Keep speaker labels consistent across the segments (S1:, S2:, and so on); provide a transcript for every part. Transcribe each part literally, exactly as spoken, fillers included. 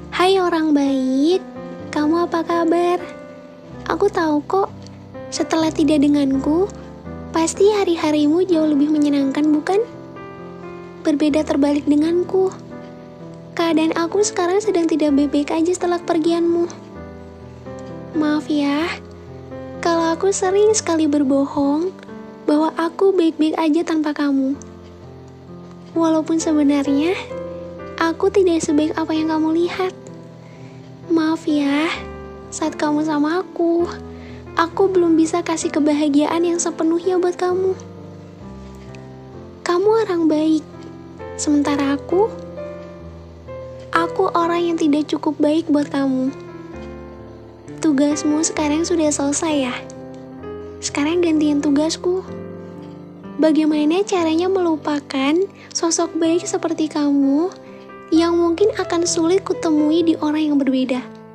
S1: Hai orang baik, kamu apa kabar? Aku tahu kok, setelah tidak denganku, pasti hari-harimu jauh lebih menyenangkan bukan? Berbeda terbalik denganku. Keadaan aku sekarang sedang tidak baik-baik aja setelah kepergianmu. Maaf ya, kalau aku sering sekali berbohong bahwa aku baik-baik aja tanpa kamu. Walaupun sebenarnya, aku tidak sebaik apa yang kamu lihat. Maaf ya, saat kamu sama aku, aku belum bisa kasih kebahagiaan yang sepenuhnya buat kamu. Kamu orang baik, sementara aku, aku orang yang tidak cukup baik buat kamu. Tugasmu sekarang sudah selesai ya? Sekarang gantian tugasku. Bagaimana caranya melupakan sosok baik seperti kamu yang mungkin akan sulit kutemui di orang yang berbeda.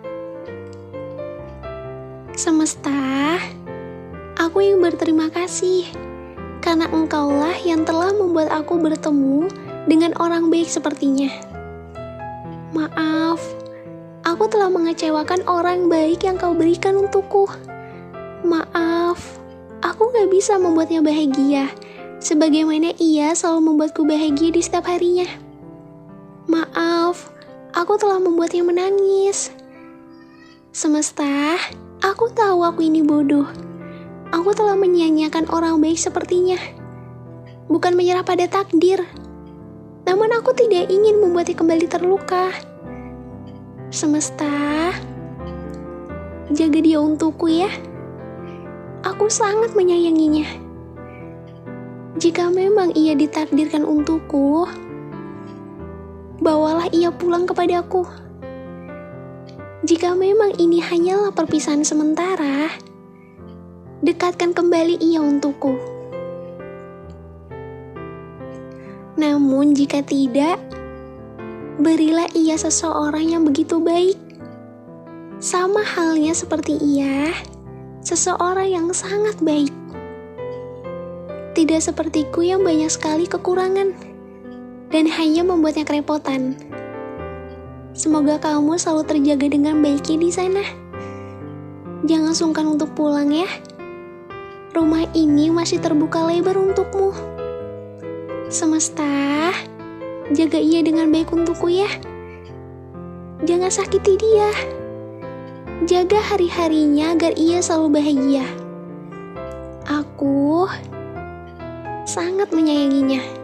S1: Semesta, aku yang berterima kasih karena engkaulah yang telah membuat aku bertemu dengan orang baik sepertinya. Maaf, aku telah mengecewakan orang baik yang kau berikan untukku. Maaf, aku gak bisa membuatnya bahagia sebagaimana ia selalu membuatku bahagia di setiap harinya. Maaf, aku telah membuatnya menangis. Semesta, aku tahu aku ini bodoh. Aku telah menyia-nyiakan orang baik sepertinya. Bukan menyerah pada takdir, namun aku tidak ingin membuatnya kembali terluka. Semesta, jaga dia untukku ya. Aku sangat menyayanginya. Jika memang ia ditakdirkan untukku, bawalah ia pulang kepadaku. Jika memang ini hanyalah perpisahan sementara, dekatkan kembali ia untukku. Namun jika tidak, berilah ia seseorang yang begitu baik. Sama halnya seperti ia, seseorang yang sangat baik. Tidak sepertiku yang banyak sekali kekurangan dan hanya membuatnya kerepotan. Semoga kamu selalu terjaga dengan baiknya di sana. Jangan sungkan untuk pulang ya. Rumah ini masih terbuka lebar untukmu. Semesta, jaga ia dengan baik untukku ya. Jangan sakiti dia. Jaga hari-harinya agar ia selalu bahagia. Aku sangat menyayanginya.